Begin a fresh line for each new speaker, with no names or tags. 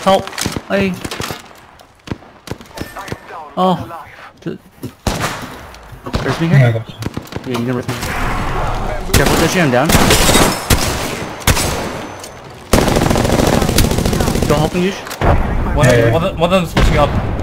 Help! Hey! Oh! Where's me here?
Yeah, I got you.
Yeah, you never. Careful, the jam down. Don't help me, Yush.
One of them's pushing up.